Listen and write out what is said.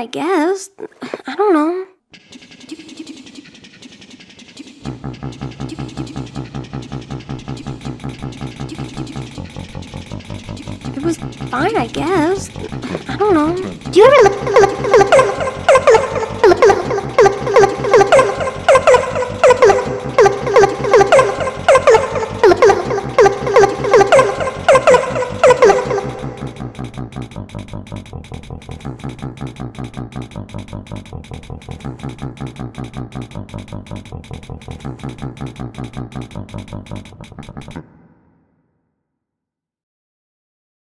I guess. I don't know. It was fine, I guess. I don't know. Do you ever look?